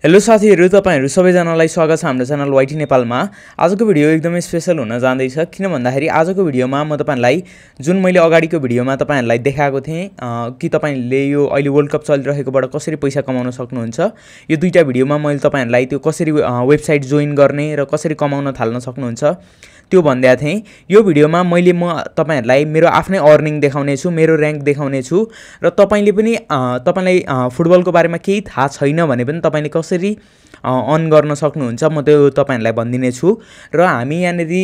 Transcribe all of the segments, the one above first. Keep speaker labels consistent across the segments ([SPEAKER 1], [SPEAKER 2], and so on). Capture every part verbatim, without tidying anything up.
[SPEAKER 1] Hello साथीहरु, तपाईहरु सबैजनालाई स्वागत छ हाम्रो च्यानल ytnepal मा। आजको भिडियो एकदमै स्पेशल हुन जाँदैछ किन भन्दाखेरि आजको भिडियोमा म तपाईहरुलाई जुन मैले अगाडिको भिडियोमा तपाईहरुलाई देखाएको थिएँ कि तपाईले यो अहिले वर्ल्ड कप चलिरहेकोबाट कसरी पैसा कमाउन सक्नुहुन्छ, यो दुईटा भिडियोमा मैले तपाईहरुलाई त्यो कसरी वेबसाइट जोइन गर्ने र कसरी कमाउन थाल्न सक्नुहुन्छ त्यो भन्दै थिएँ। यो भिडियोमा मैले म तपाईहरुलाई मेरो आफ्नै अर्निङ देखाउने छु, मेरो र्याङ्क देखाउने छु र तपाईले पनि तपाईलाई फुटबलको बारेमा केही थाहा छैन भने पनि तपाईले कसरी अर्न गर्न सक्नुहुन्छ म त्यो तपाईहरुलाई भन्दिने छु। र हामी यहाँनेरि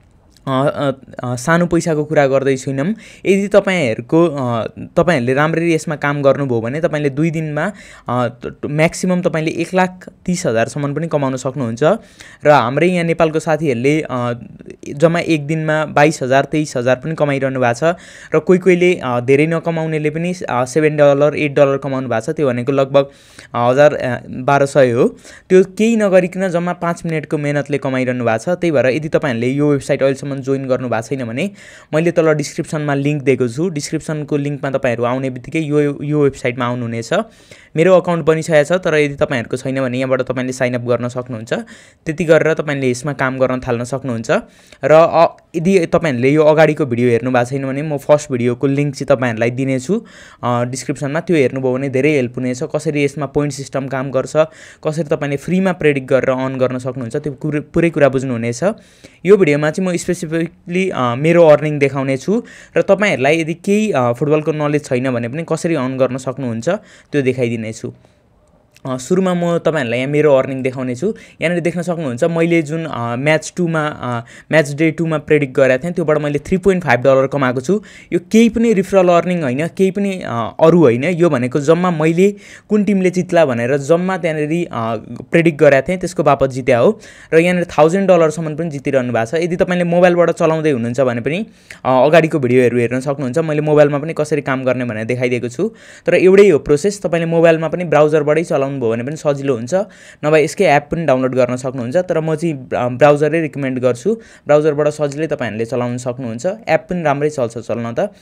[SPEAKER 1] सानो पैसाको कुरा गर्दै छैनौं। यदि तपाईहरुको तपाईहरुले राम्ररी यसमा काम गर्नुभयो भने तपाईले दुई दिनमा म्याक्सिमम तपाईले एक लाख तीस हजार सम्म पनि कमाउन सक्नुहुन्छ। र हाम्रै यहाँ नेपालको साथीहरुले जम्मा एक दिनमा बाइस हजार तेइस हजार पनि कमाइरहनु भएको छ र कोही कोहीले धेरै नकमाउनेले पनि सात डलर आठ डलर कमाउनु भएको छ। त्यो भनेको लगभग हजार बाह्र सय हो। त्यो केही नगरिकन जम्मा पाँच मिनेटको मेहनतले कमाइरहनु भएको छ। त्यही भएर यदि तपाईहरुले यो वेबसाइट अहिलेसम्म जोइन गर्नु भएको छैन भने मैले तल डिस्क्रिप्सनमा लिंक दिएको छु। डिस्क्रिप्सनको लिंकमा तपाईहरु आउने बित्तिकै यो यो वेबसाइटमा आउनुहुनेछ। मेरो अकाउन्ट बनिसकेको छ तर यदि तपाईहरुको छैन भने यहाँबाट तपाईले साइन अप गर्न सक्नुहुन्छ। त्यति गरेर तपाईले यसमा काम गर्न थाल्न सक्नुहुन्छ। र यदि तपाईहरुले यो अगाडिको भिडियो हेर्नु भएको छैन भने म फर्स्ट भिडियोको लिंक चाहिँ तपाईहरुलाई दिने छु डिस्क्रिप्सनमा। त्यो हेर्नुभयो भने धेरै हेल्प हुनेछ। कसरी यसमा पोइन्ट सिस्टम काम गर्छ, कसरी तपाईले फ्रीमा प्रेडिक्ट गरेर अर्न गर्न सक्नुहुन्छ त्यो पुरै कुरा बुझ्नु हुनेछ। यो भिडियोमा चाहिँ म स्पेसिफिकली मेरो अर्निङ देखाउने छु र तपाईहरुलाई यदि केही फुटबलको नलेज छैन भने पनि कसरी अर्न गर्न सक्नुहुन्छ त्यो देखाइदिने छु। सुरुमा म तपाईहरुलाई यहाँ मेरो अर्निङ देखाउने छु। यहाँ देख्न सक्नुहुन्छ मैले जुन म्याच टू मा म्याच डे टू मा प्रेडिक्ट गरेको थिएँ त्योबाट मैले तीन दशमलव पाँच डलर कमाएको छु। यो केही पनि रिफरल अर्निङ हैन, केही पनि अरु हैन। यो भनेको जम्मा मैले कुन टिमले जित्ला भनेर जम्मा त्यहाँनेरि प्रेडिक्ट गरेको थिएँ त्यसको बापत जित्या हो। र यहाँ हजार डलर सम्म पनि जितिरहनु भएको छ। यदि तपाईले मोबाइलबाट चलाउँदै हुनुहुन्छ भने पनि अगाडिको भिडियोहरु हेर्न सक्नुहुन्छ। मैले मोबाइलमा पनि कसरी काम गर्ने भनेर देखाइदिएको छु। तर एउटै हो प्रोसेस। तपाईले मोबाइलमा पनि ब्राउजरबाटै चलाउनु भयो भने पनि सजिलो हुन्छ, नभए यसकै एप पनि डाउनलोड गर्न सक्नुहुन्छ। तर म चाहिँ ब्राउजरै रिकमेन्ड गर्छु। ब्राउजरबाट सजिलै तपाईहरुले चलाउन सक्नुहुन्छ। एप पनि राम्रै चल्छ चल्न त।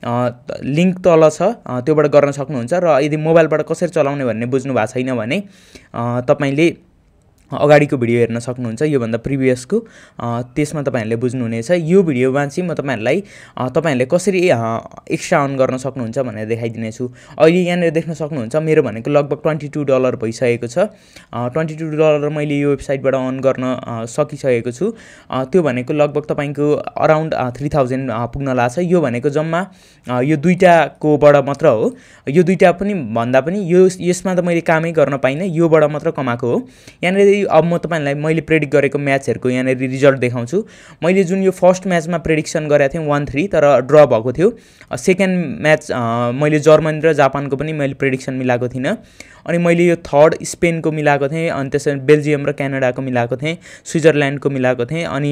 [SPEAKER 1] लिंक तल छ त्योबाट गर्न सक्नुहुन्छ। र यदि मोबाइलबाट कसरी चलाउने भन्ने बुझ्नु भएको छैन भने तपाईले अगाडिको भिडियो हेर्न सक्नुहुन्छ, यो भन्दा प्रिभियसको त्यसमा तपाईहरुले बुझ्नुहुनेछ। यो भिडियोमा चाहिँ म तपाईहरुलाई तपाईहरुले कसरी एक्स्ट्रा अर्न गर्न सक्नुहुन्छ भनेर देखाइदिने छु। अहिले यहाँ देख्न सक्नुहुन्छ मेरो भनेको लगभग बाइस डलर भइसकेको छ। बाइस डलर मैले यो वेबसाइटबाट अर्न गर्न सकिसकेको छु। त्यो भनेको लगभग तपाईको अराउन्ड तीन हजार पुग्न लाग्छ। यो भनेको जम्मा यो दुईटाकोबाट मात्र हो। यो दुईटा पनि भन्दा पनि यो यसमा त मैले कामै गर्न पाइन, योबाट मात्र कमाएको हो। यहाँ अब म तपाईहरुलाई मैले प्रेडिक्ट गरेको म्याचहरुको यहाँ रिजल्ट देखाउँछु। मैले जुन यो फर्स्ट म्याचमा प्रेडिक्सन गरेको थिएँ एक तीन तर ड्र भएको थियो। सेकेन्ड म्याच मैले जर्मनी र जापानको पनि मैले प्रेडिक्सन मिलाएको थिइनँ। अनि मैले यो थर्ड स्पेनको मिलाएको थिएँ, अनि त्यसपछि बेल्जियम र क्यानाडाको मिलाएको थिएँ, स्विजरल्यान्डको मिलाएको थिएँ, अनि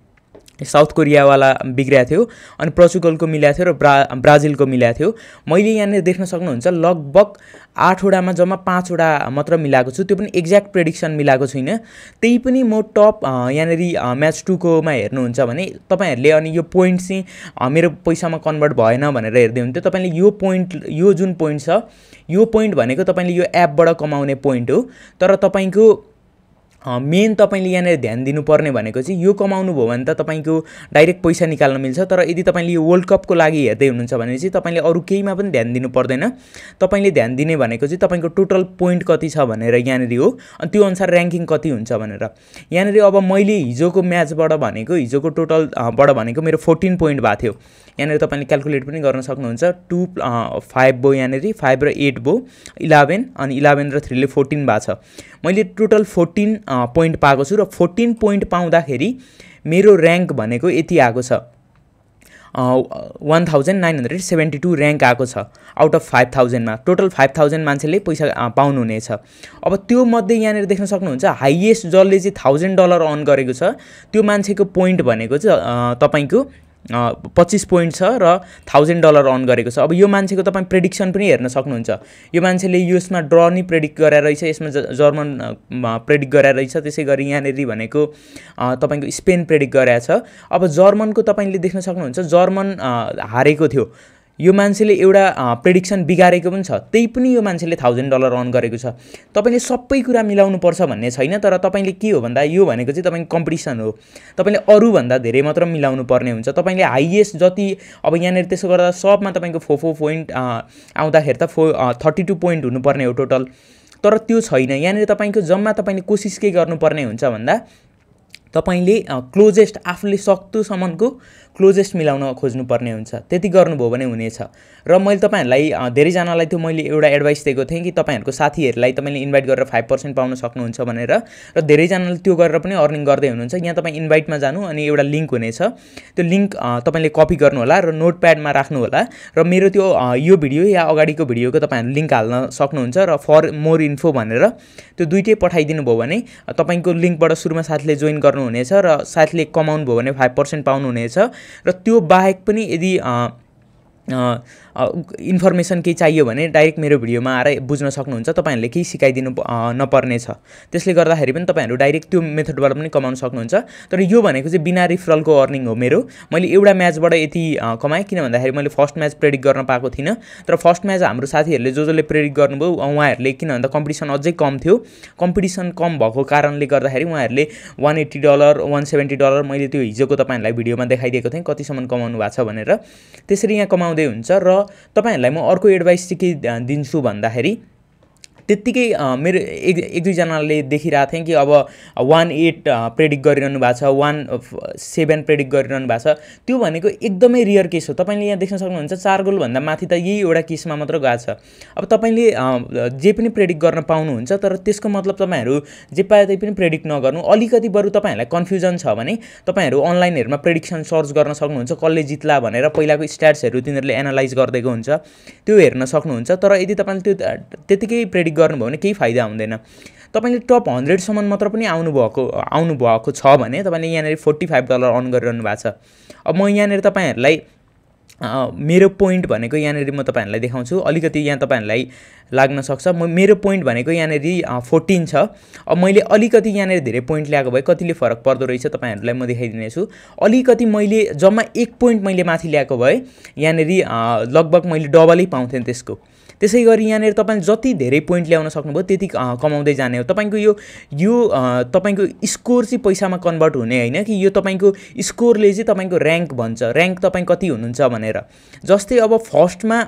[SPEAKER 1] साउथ कोरियावाला बिग्रिया थियो, अनि पोर्चुगलको मिलाएको थियो र ब्रा ब्राजिलको मिलाएको थियो। मैले यहाँ देख्न सक्नुहुन्छ लगभग आठवटामा जम्मा पाँचवटा मात्र मिलाएको छु। त्यो पनि एक्ज्याक्ट प्रेडिक्सन मिलाएको छुइनँ। त्यही पनि म टप यहाँनेरि म्याच टू कोमा हेर्नुहुन्छ भने तपाईहरुले अनि यो पोइन्ट चाहिँ मेरो पैसामा कन्भर्ट भएन भनेर हेर्दै हुन्थ्यो। तपाईले यो पोइन्ट यो जुन पोइन्ट छ यो पोइन्ट भनेको तपाईले यो एपबाट कमाउने पोइन्ट हो। तर तपाईको मेन तपाईले यहाँ ध्यान दिनुपर्ने भनेको चाहिँ यो कमाउनु भयो भने त तपाईको डाइरेक्ट पैसा निकाल्न मिल्छ। तर यदि तपाईले यो वर्ल्ड कपको लागि हेर्दै हुनुहुन्छ भने चाहिँ तपाईले अरु केहीमा पनि ध्यान दिनु पर्दैन। तपाईले ध्यान दिने भनेको चाहिँ तपाईको टोटल पोइन्ट कति छ भनेर यहाँनेरि हो, अनि त्यो अनुसार र्याङ्किङ कति हुन्छ भनेर। यहाँनेरि अब मैले हिजोको म्याचबाट भनेको हिजोको टोटलबाट भनेको मेरो चौध पोइन्ट भएको थियो। यहाँनेरि तपाईले क्याल्कुलेट पनि गर्न सक्नुहुन्छ। टू फाइभ भयो, यहाँनेरि फाइभ र एट भयो इलेवन, अनि इलेवन र थ्री ले फोर्टीन भएको छ। मैले टोटल फोर्टीन पोइन्ट पाएको छु र फोर्टीन पोइन्ट पाउँदाखेरि मेरो र्याङ्क भनेको यति आएको छ, एक हजार नौ सय बहत्तर र्याङ्क आएको छ आउट अफ फाइभ थाउजन्डमा। टोटल फाइभ थाउजन्ड मान्छेले पैसा पाउनुहुनेछ। अब त्यो मध्ये यहाँनिर देख्न सक्नुहुन्छ हाइएस्ट जसले चाहिँ थाउजन्ड डलर अर्न गरेको छ त्यो मान्छेको पोइन्ट भनेको चाहिँ तपाईको पच्चीस पोइन्ट छ र थाउजन्ड डलर अर्न गरेको छ। अब यो मान्छेको तपाईं प्रेडिक्सन पनि हेर्न सक्नुहुन्छ। यो मान्छेले यसमा ड्र नि प्रेडिक्ट गरेर रहेछ, यसमा जर्मन प्रेडिक्ट गरेर रहेछ, त्यसैगरी यहाँनेरि भनेको तपाईको स्पेन प्रेडिक्ट गरेछ। अब जर्मनको तपाईले देख्न सक्नुहुन्छ जर्मन हारेको थियो। यो मान्छेले एउटा प्रेडिक्सन बिगारेको पनि छ, त्यही पनि यो मान्छेले थाउजन्ड डलर अर्न गरेको छ। तपाईँले सबै कुरा मिलाउनु पर्छ भन्ने छैन, तर तपाईँले के हो भन्दा यो भनेको चाहिँ तपाईँको कम्पिटिसन हो। तपाईँले अरूभन्दा धेरै मात्र मिलाउनु पर्ने हुन्छ। तपाईँले हाइएस्ट जति अब यहाँनिर त्यसो गर्दा सबमा तपाईँको फोर फोर पोइन्ट आउँदाखेरि त फो थर्टी टू पोइन्ट हुनुपर्ने हो टोटल, तर त्यो छैन। यहाँनिर तपाईँको जम्मा तपाईँले कोसिस के गर्नुपर्ने हुन्छ भन्दा तपाईँले क्लोजेस्ट आफूले सक्दोसम्मको क्लोजेस्ट मिलाउन खोज्नुपर्ने हुन्छ। त्यति गर्नुभयो भने हुनेछ। र मैले तपाईँहरूलाई धेरैजनालाई त्यो मैले एउटा एडभाइस दिएको थिएँ कि तपाईँहरूको साथीहरूलाई तपाईँले इन्भाइट गरेर फाइभ पर्सेन्ट पाउन सक्नुहुन्छ भनेर, र धेरैजनाले त्यो गरेर पनि अर्निङ गर्दै हुनुहुन्छ। यहाँ तपाईँ इन्भाइटमा जानु अनि एउटा लिङ्क हुनेछ, त्यो लिङ्क तपाईँले कपी गर्नु होला र नोटप्याडमा राख्नु होला, र मेरो त्यो यो भिडियो या अगाडिको भिडियोको तपाईँहरू लिङ्क हाल्न सक्नुहुन्छ, र फर मोर इन्फो भनेर त्यो दुइटै पठाइदिनु भयो भने तपाईँको लिङ्कबाट सुरुमा साथीले जोइन गर्नुहुनेछ र साथीले कमाउनु भयो भने फाइभ पर्सेन्ट पाउनुहुनेछ। र त्यो बाहेक पनि यदि इन्फर्मेसन केही चाहियो भने डाइरेक्ट मेरो भिडियोमा आएर बुझ्न सक्नुहुन्छ। तपाईँहरूले केही सिकाइदिनु नपर्ने छ, त्यसले गर्दाखेरि पनि तपाईँहरू डाइरेक्ट त्यो मेथडबाट पनि कमाउन सक्नुहुन्छ। तर यो भनेको चाहिँ बिना रिफरलको अर्निङ हो मेरो। मैले एउटा म्याचबाट यति कमाएँ किन भन्दाखेरि मैले फर्स्ट म्याच प्रेडिक्ट गर्न पाएको थिइनँ, तर फर्स्ट म्याच हाम्रो साथीहरूले जो जसले प्रेडिक्ट गर्नुभयो उहाँहरूले, किन भन्दा कम्पिटिसन अझै कम थियो, कम्पिटिसन कम भएको कारणले गर्दाखेरि उहाँहरूले one eighty dollar one seventy dollar मैले त्यो हिजोको तपाईँहरूलाई भिडियोमा देखाइदिएको थिएँ कतिसम्म कमाउनु भएको छ भनेर, त्यसरी यहाँ कमाउँदै हुन्छ। र तपाईहरुलाई म अर्को एडभाइस चाहिँ के दिन्छु भन्दाखेरि त्यतिकै मेरो एक एक दुईजनाले देखिरहेको थिएँ कि अब वान एट प्रेडिक्ट गरिरहनु भएको छ, वान सेभेन प्रेडिक्ट गरिरहनु भएको छ। त्यो भनेको एकदमै रियर केस हो। तपाईँले यहाँ देख्न सक्नुहुन्छ चार गोलभन्दा माथि त यही एउटा केसमा मात्र गएको छ। अब तपाईँले जे पनि प्रेडिक्ट गर्न पाउनुहुन्छ, तर त्यसको मतलब तपाईँहरू जे पाए त्यही पनि प्रेडिक्ट नगर्नु। अलिकति बरु तपाईँहरूलाई कन्फ्युजन छ भने तपाईँहरू अनलाइनहरुमा प्रेडिक्सन सर्च गर्न सक्नुहुन्छ, कसले जित्ला भनेर पहिलाको स्ट्याट्सहरू तिनीहरूले एनालाइज गरिदिएको हुन्छ, त्यो हेर्न सक्नुहुन्छ। तर यदि तपाईँले त्यो त्यतिकै प्रेडिक्ट गर्नुभयो भने केही फाइदा हुँदैन। तपाईले टप हन्ड्रेड सम्म मात्र पनि आउनु भएको आउनु भएको छ भने तपाईले यहाँनिर फोर्टी फाइभ डलर अर्न गरिरहनु भएको छ। अब म यहाँनिर तपाईहरुलाई मेरो पोइन्ट भनेको यहाँनिर म तपाईहरुलाई देखाउँछु, अलिकति यहाँ तपाईहरुलाई लाग्न सक्छ। म मेरो पोइन्ट भनेको यहाँनिर फोर्टीन छ। अब मैले अलिकति यहाँनिर धेरै पोइन्ट ल्याएको भए कतिले फरक पर्दो रहेछ तपाईहरुलाई म देखाइदिनेछु। अलिकति मैले जम्मा एक पोइन्ट मैले माथि ल्याएको भए यहाँनिर लगभग मैले डबलै पाउँथेँ त्यसको। त्यसै गरी यहाँनिर तपाईले जति धेरै पोइन्ट ल्याउन सक्नुभयो त्यति कमाउँदै जाने हो। तपाईको यो यो तपाईको स्कोर चाहिँ पैसामा कन्भर्ट हुने हैन कि यो तपाईको स्कोरले चाहिँ तपाईको र्याङ्क भन्छ, र्याङ्क तपाई कति हुनुहुन्छ भनेर। जस्तै अब फर्स्टमा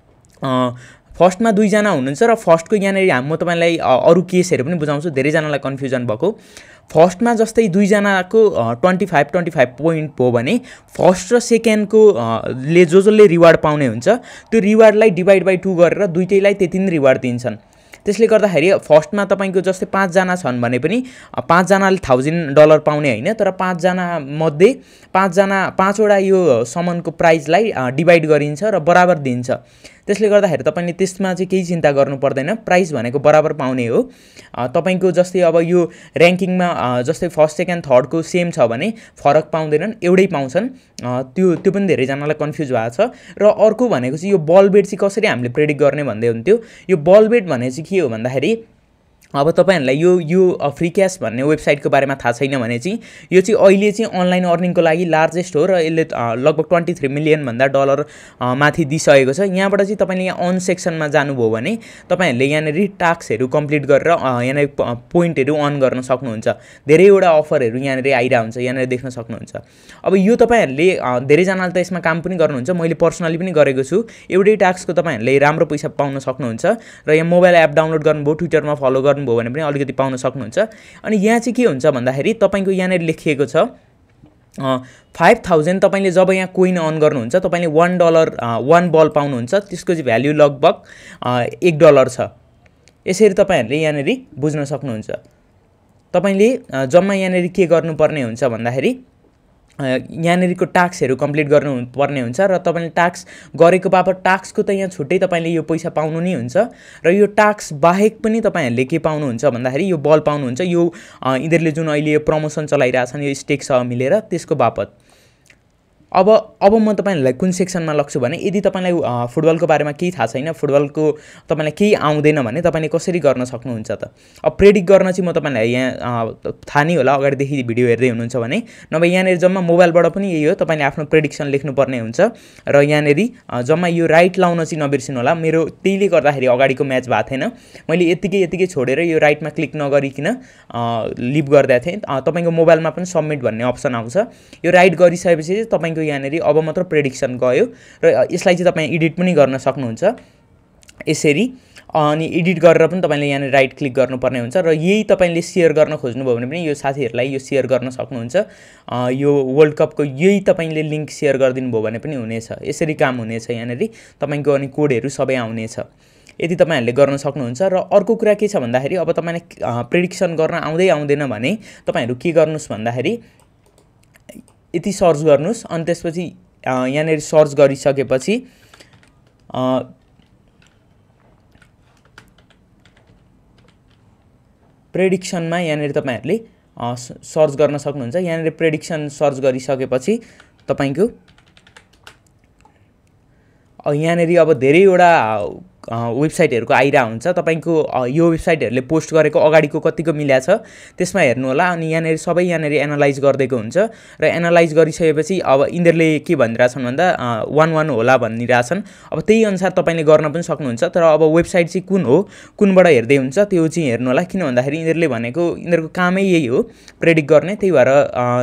[SPEAKER 1] फर्स्टमा दुईजना हुनुहुन्छ र फर्स्टको यहाँनिर म तपाईलाई अरू केसहरू पनि बुझाउँछु, धेरैजनालाई कन्फ्युजन भएको। फर्स्टमा जस्तै दुईजनाको twenty five twenty five point भयो भने फर्स्ट र सेकेन्डको ले जो जसले रिवार्ड पाउने हुन्छ त्यो रिवार्डलाई डिभाइड बाई टू गरेर दुईटैलाई त्यति नै रिवार्ड दिन्छन्। त्यसले गर्दाखेरि फर्स्टमा तपाईको जस्तै पाँचजना छन् भने पनि पाँचजनाले थाउजन्ड डलर पाउने हैन, तर पाँचजना मध्ये पाँचजना पाँचवटा यो समनको प्राइजलाई डिभाइड गरिन्छ र बराबर दिन्छ। त्यसले गर्दाखेरि तपाईले त्यसमा चाहिँ केही चिन्ता गर्नु पर्दैन, प्राइस भनेको बराबर पाउने हो। तपाईको जस्तै अब यो र्याङ्किङमा जस्तै फर्स्ट सेकेन्ड थर्डको सेम छ भने फरक पाउँदैनन्, एउटै पाउँछन्। त्यो त्यो पनि धेरैजनालाई कन्फ्युज भएको छ। र अर्को भनेको चाहिँ यो बल बेट चाहिँ कसरी हामीले प्रेडिक्ट गर्ने भन्दै हुन्थ्यो। यो बल बेट भने चाहिँ के हो भन्दाखेरि अब तपाईहरुलाई यो यो फ्री क्याश भन्ने वेबसाइटको बारेमा थाहा छैन भने चाहिँ यो चाहिँ अहिले चाहिँ अनलाइन अर्निङको लागि लार्जेस्ट हो र यसले लगभग ट्वेन्टी थ्री मिलियन भन्दा डलर माथि दिइसकेको छ। यहाँबाट चाहिँ तपाईले यहाँ अन सेक्सनमा जानुभयो भने तपाईहरुले यहाँनिर टास्कहरू कम्प्लिट गरेर यहाँनिर पोइन्टहरू अर्न गर्न सक्नुहुन्छ। धेरैवटा अफरहरू यहाँनिर आइरा हुन्छ, यहाँनिर देख्न सक्नुहुन्छ। अब यो तपाईहरुले धेरैजनाले त यसमा काम पनि गर्नुहुन्छ, मैले पर्सनली पनि गरेको छु। एउटै टास्कको तपाईहरुले राम्रो पैसा पाउन सक्नुहुन्छ र यहाँ मोबाइल एप डाउनलोड गर्नुभयो, ट्विटरमा फलो गर्नु भयो भने पनि अलिकति पाउन सक्नुहुन्छ। अनि यहाँ चाहिँ के हुन्छ भन्दाखेरि तपाईको यहाँनिर लेखिएको छ फाइभ थाउजन्ड तपाईले जब यहाँ कोइन अर्न गर्नुहुन्छ तपाईले वान डलर वान बल पाउनुहुन्छ, त्यसको चाहिँ भ्याल्यु लगभग एक डलर छ। यसरी तपाईहरुले यहाँनिर बुझ्न सक्नुहुन्छ। तपाईले जम्मा यहाँनिर के गर्नुपर्ने हुन्छ भन्दाखेरि यहाँनिरको टास्कहरू कम्प्लिट गर्नुपर्ने हुन्छ र तपाईले टास्क गरेको बापत टास्कको त यहाँ छुट्टै तपाईले यो पैसा पाउनु नै हुन्छ। र यो टास्क बाहेक पनि तपाईहरुले के पाउनुहुन्छ भन्दाखेरि यो बल पाउनुहुन्छ, यो यिनीहरूले जुन अहिले यो प्रमोसन चलाइरहेछन् यो स्टेक सह मिलेर त्यसको बापत। अब अब म तपाईहरुलाई कुन सेक्सनमा लग्छु भने यदि तपाईलाई फुटबलको बारेमा केही थाहा छैन, फुटबलको तपाईलाई केही आउँदैन भने तपाईले कसरी गर्न सक्नुहुन्छ त? अब प्रेडिक्ट गर्न चाहिँ म तपाईलाई यहाँ थाहा नै होला अगाडिदेखि भिडियो हेर्दै हुनुहुन्छ भने, नभए यहाँनेरि जम्मा मोबाइलबाट पनि यही हो, तपाईले आफ्नो प्रेडिक्सन लेख्नुपर्ने हुन्छ र यहाँनेरि जम्मा यो राइट लाउन चाहिँ नबिर्सिनु होला। मेरो त्यहीले गर्दाखेरि अगाडिको म्याच भएको थिएन, मैले यतिकै यतिकै छोडेर यो राइटमा क्लिक नगरिकिन लिभ गर्दै थिएँ। तपाईको मोबाइलमा पनि सबमिट भन्ने अप्सन आउँछ, यो राइट गरिसकेपछि चाहिँ तपाईको यहाँनेरि अब मात्र प्रेडिक्सन गयो र यसलाई चाहिँ तपाई एडिट पनि गर्न सक्नुहुन्छ यसरी। अनि एडिट गरेर पनि तपाईले यहाँ राइट क्लिक गर्नुपर्ने हुन्छ र यही तपाईले शेयर गर्न खोज्नुभयो भने पनि यो साथीहरुलाई यो शेयर गर्न सक्नुहुन्छ। यो वर्ल्ड कपको यही तपाईले लिंक शेयर गरिदिनु भयो भने पनि हुनेछ, यसरी काम हुनेछ। यहाँनेरि तपाईको अनि कोडहरु सबै आउनेछ यदि तपाईहरुले गर्न सक्नुहुन्छ। र अर्को कुरा के छ भन्दाखेरि अब तपाईले प्रेडिक्सन गर्न आउँदै आउँदैन भने तपाईहरु के गर्नुस् भन्दाखेरि यति सर्च गर्नुस्, अनि त्यसपछि यहाँनेरि सर्च गरिसकेपछि प्रेडिक्सनमा यहाँनेरि तपाईहरुले सर्च गर्न सक्नुहुन्छ। यहाँनेरि प्रेडिक्सन सर्च गरिसकेपछि तपाईको यहाँनेरि अब धेरैवटा वेबसाइटहरुको आइरा हुन्छ। तपाईको यो वेबसाइटहरुले पोस्ट गरेको अगाडिको कतिको मिल्या छ त्यसमा हेर्नु होला। अनि यहाँनेरि सबै यहाँनेरि एनालाइज गर्दैको हुन्छ र एनालाइज गरिसकेपछि अब इन्हरुले के भनिराछन् भन्दा वन वन होला भनिराछन्। अब त्यही अनुसार तपाईले गर्न पनि सक्नुहुन्छ। तर अब वेबसाइट चाहिँ कुन हो, कुनबाट हेर्दै हुन्छ त्यो चाहिँ हेर्नु होला, किन भन्दाखेरि इन्हरुले भनेको इन्हरुको कामै यही हो प्रेडिक्ट गर्ने। त्यही भएर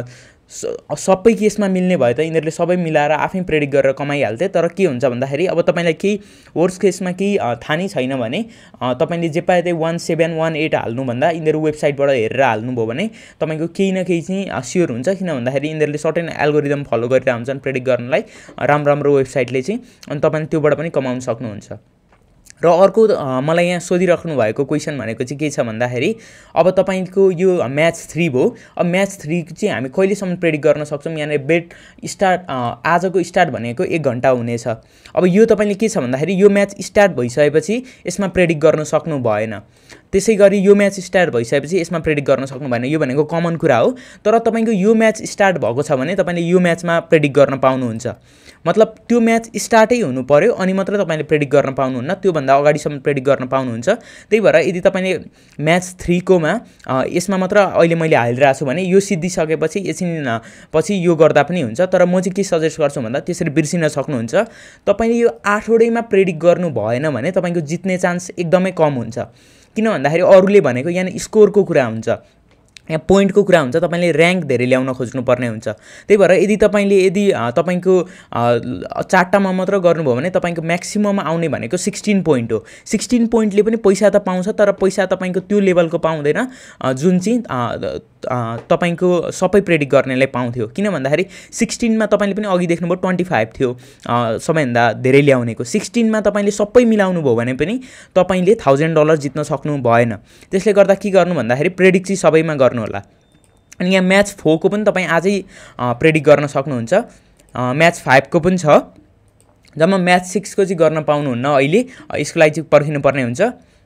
[SPEAKER 1] सबै केसमा मिल्ने भए त इन्हरुले सबै मिलाएर आफै प्रेडिक्ट गरेर कमाइहाल्थे। तर के हुन्छ भन्दाखेरि अब तपाईलाई केही वर्स्ट केसमा केही थाहा नै छैन भने तपाईले जे पाए त्यही वन सेभेन वन एट हाल्नु भन्दा इन्हरु वेबसाइटबाट हेरेर हाल्नुभयो भने तपाईको केही न केही चाहिँ स्योर हुन्छ। किन भन्दाखेरि इन्हरुले सर्टेन एल्गोरिदम फलो गरेर हुन्छन् प्रेडिक्ट गर्नलाई राम्रो राम्रो वेबसाइटले चाहिँ, अनि तपाईले त्योबाट पनि कमाउन सक्नुहुन्छ। र अर्को मलाई यहाँ सोधिराख्नु भएको क्वेशन भनेको चाहिँ के छ भन्दाखेरि अब तपाईको यो म्याच थ्री भयो, अब म्याच थ्री चाहिँ हामी कहिलेसम्म प्रेडिक्ट गर्न सक्छौं? यहाँ बेट स्टार्ट आजको स्टार्ट भनेको एक घण्टा हुनेछ। अब यो तपाईले के छ भन्दाखेरि यो म्याच स्टार्ट भइसकेपछि यसमा प्रेडिक्ट गर्न सक्नु भएन। त्यसैगरी यो म्याच स्टार्ट भइसकेपछि यसमा प्रेडिक्ट गर्न सक्नु भएन, यो भनेको कमन कुरा हो। तर तपाईको यो म्याच स्टार्ट भएको छ भने तपाईले यो म्याचमा प्रेडिक्ट गर्न पाउनुहुन्छ। मतलब त्यो म्याच स्टार्टै हुनु पर्यो अनि मात्र तपाईले प्रेडिक्ट गर्न पाउनुहुन्न, त्यो भन्दा अगाडिसम्म प्रेडिक्ट गर्न पाउनुहुन्छ। त्यही भएर यदि तपाईले म्याच थ्री कोमा यसमा मात्र अहिले मैले हालिरहेको छु भने यो सिद्धिसकेपछि एकछिन पछि यो गर्दा पनि हुन्छ। तर म चाहिँ के सजेस्ट गर्छु भन्दा त्यसरी बिर्सिन सक्नुहुन्छ। तपाईले यो आठवटैमा प्रेडिक्ट गर्नु भएन भने तपाईको जित्ने चान्स एकदमै कम हुन्छ। किन भन्दाखेरि अरूले भनेको यहाँ स्कोरको कुरा हुन्छ, यहाँ पोइन्टको कुरा हुन्छ, तपाईले र्याङ्क धेरै ल्याउन खोज्नु पर्ने हुन्छ। त्यही भएर यदि तपाईले यदि तपाईको चारटामा मात्र गर्नुभयो भने तपाईको म्याक्सिमम आउने भनेको सिक्सटीन पोइन्ट हो। सिक्सटीन पोइन्टले पनि पैसा त पाउँछ, तर पैसा तपाईको त्यो लेभलको पाउँदैन जुन चाहिँ तपाईको सबै प्रेडिक्ट गर्नेलाई पाउँथ्यो। किन भन्दाखेरि सिक्सटीनमा तपाईले पनि अघि देख्नुभयो ट्वेन्टी फाइभ थियो सबैभन्दा धेरै ल्याउनेको, सिक्सटीनमा तपाईले सबै मिलाउनु भयो भने पनि तपाईले थाउजन्ड डलर जित्न सक्नु भएन। त्यसले गर्दा के गर्नु भन्दाखेरि प्रेडिक्ट चाहिँ सबैमा गर्नु होला। अनि यहाँ म्याच फोर को पनि तपाई आजै प्रेडिक्ट गर्न सक्नुहुन्छ, म्याच फाइभ को पनि छ। जम्मा म्याच सिक्स को चाहिँ गर्न पाउनुहुन्न अहिले, यसको लागि चाहिँ पर्खिनु पर्ने हुन्छ।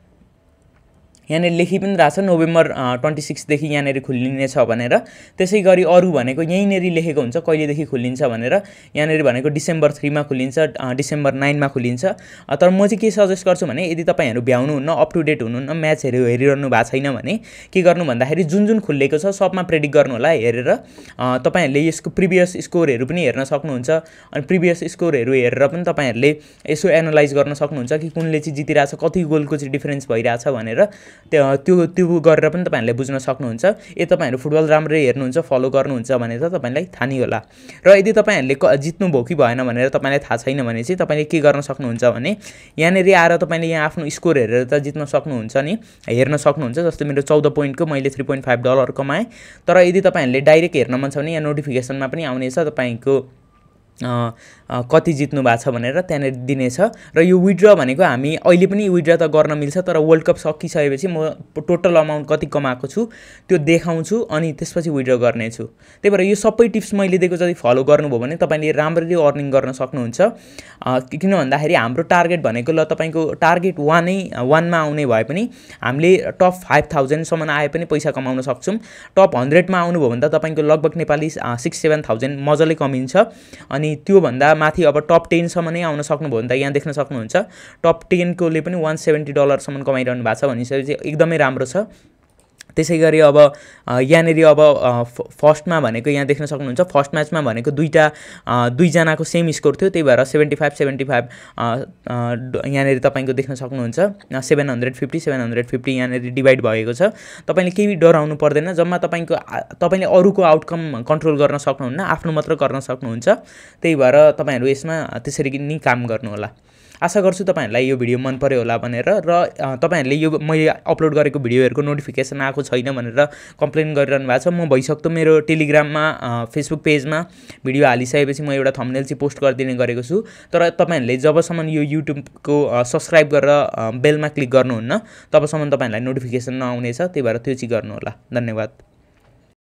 [SPEAKER 1] यहाँनेरि लेखि पनि रहेछ नोभेम्बर ट्वेन्टी सिक्स देखि यहाँनेरि खुल्लिनेछ भनेर। त्यसै गरी अरू भनेको यहीँनेरि लेखेको हुन्छ कहिलेदेखि खुल्लिन्छ भनेर। यहाँनेरि भनेको डिसेम्बर थ्रीमा खुल्लिन्छ, डिसेम्बर नाइनमा खुल्लिन्छ। तर म चाहिँ के सजेस्ट गर्छु भने यदि तपाईहरु भ्याउनुहुन्न, अप टु डेट हुनुहुन्न, म्याचहरु हेरिरहनु भएको छैन भने के गर्नु भन्दाखेरि जुन जुन खुल्लेको छ सबमा प्रेडिक्ट गर्नु होला। हेरेर तपाईहरुले यसको प्रिभियस स्कोरहरु पनि हेर्न सक्नुहुन्छ। अनि प्रिभियस स्कोरहरु हेरेर पनि तपाईहरुले यसो एनालाइज गर्न सक्नुहुन्छ कि कुनले चाहिँ जितिरहेछ, कति गोलको चाहिँ डिफरेन्स भइरहेछ भनेर त्यो त्यो गरेर पनि तपाईहरुले बुझ्न सक्नुहुन्छ। ए तपाईहरु फुटबल राम्ररी हेर्नुहुन्छ, फलो गर्नुहुन्छ भने त तपाईलाई थाहा नै होला। र यदि तपाईहरुले जित्नु भयो कि भएन भनेर तपाईलाई थाहा छैन भने चाहिँ तपाईले के गर्न सक्नुहुन्छ भने यहाँनेरि आएर तपाईले यहाँ आफ्नो स्कोर हेरेर त जित्न सक्नुहुन्छ नि, हेर्न सक्नुहुन्छ। जस्तो मेरो चौध पोइन्टको मैले थ्री पोइन्ट फाइभ डलर कमाएँ। तर यदि तपाईहरुले डाइरेक्ट हेर्न मन छ भने यहाँ नोटिफिकेसनमा पनि आउनेछ, तपाईको कति जित्नु भएको छ भनेर त्यहाँनिर दिनेछ। र यो विथड्र भनेको हामी अहिले पनि विथड्र त गर्न मिल्छ, तर वर्ल्ड कप सकिसकेपछि म टोटल अमाउन्ट कति कमाएको छु त्यो देखाउँछु अनि त्यसपछि विथड्र गर्नेछु। त्यही भएर यो सबै टिप्स मैले दिएको जति फलो गर्नुभयो भने तपाईँले राम्ररी अर्निङ गर्न सक्नुहुन्छ। किन भन्दाखेरि हाम्रो टार्गेट भनेको ल तपाईँको टार्गेट वानै वानमा आउने भए पनि हामीले टप फाइभ थाउजन्डसम्म आए पनि पैसा कमाउन सक्छौँ। टप हन्ड्रेडमा आउनुभयो भने त तपाईँको लगभग नेपाली सिक्स सेभेन थाउजन्ड मजाले कमिन्छ। अनि त्योभन्दा माथि अब टप टेनसम्म नै आउन सक्नुभयो भने त यहाँ देख्न सक्नुहुन्छ टप टेनकोले पनि वान सेभेन्टी डलरसम्म कमाइरहनु भएको छ भनिसकेपछि एकदमै राम्रो छ। त्यसै गरी अब यहाँनिर अब फर्स्टमा भनेको यहाँ देख्न सक्नुहुन्छ फर्स्ट म्याचमा भनेको दुईवटा दुईजनाको सेम स्कोर थियो, त्यही भएर सेभेन्टी फाइभ सेभेन्टी फाइभ यहाँनिर तपाईँको देख्न सक्नुहुन्छ seven hundred fifty seven hundred fifty यहाँनिर डिभाइड भएको छ। तपाईँले केही डराउनु पर्दैन, जम्मा तपाईँको तपाईँले अरूको आउटकम कन्ट्रोल गर्न सक्नुहुन्न, आफ्नो मात्र गर्न सक्नुहुन्छ। त्यही भएर तपाईँहरू यसमा त्यसरी नै काम गर्नुहोला। आशा गर्छु तपाईँहरूलाई यो भिडियो मन पर्यो होला भनेर, र तपाईँहरूले यो मैले अपलोड गरेको भिडियोहरूको नोटिफिकेसन आएको छैन भनेर कम्प्लेन गरिरहनु भएको छ। म भइसक्दो मेरो टेलिग्राममा फेसबुक पेजमा भिडियो हालिसकेपछि म एउटा थम्बनेल चाहिँ पोस्ट गरिदिने गरेको छु। तर तपाईँहरूले जबसम्म यो युट्युबको सब्सक्राइब गरेर बेलमा क्लिक गर्नुहुन्न तबसम्म तपाईँहरूलाई नोटिफिकेसन नआउनेछ, त्यही भएर त्यो चाहिँ गर्नुहोला। धन्यवाद।